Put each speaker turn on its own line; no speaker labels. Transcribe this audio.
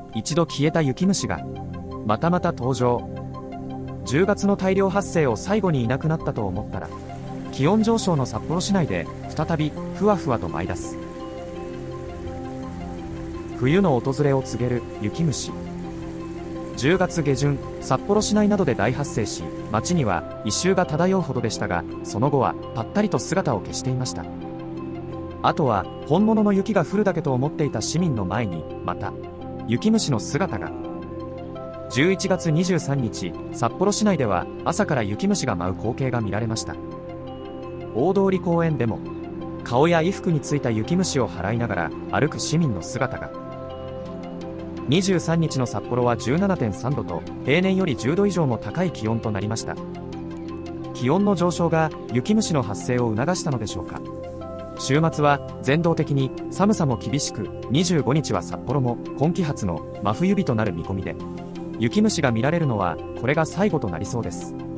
一度消えた雪虫がまた登場。10月の大量発生を最後にいなくなったと思ったら、気温上昇の札幌市内で再びふわふわと舞い出す。冬の訪れを告げる雪虫。10月下旬、札幌市内などで大発生し、街には異臭が漂うほどでしたが、その後はぱったりと姿を消していました。あとは本物の雪が降るだけと思っていた市民の前にまた雪虫の姿が。11月23日、札幌市内では朝から雪虫が舞う光景が見られました。大通公園でも顔や衣服についた雪虫を払いながら歩く市民の姿が。23日の札幌は 17.3 度と平年より10度以上も高い気温となりました。気温の上昇が雪虫の発生を促したのでしょうか。週末は全道的に寒さも厳しく、25日は札幌も今季初の真冬日となる見込みで、雪虫が見られるのはこれが最後となりそうです。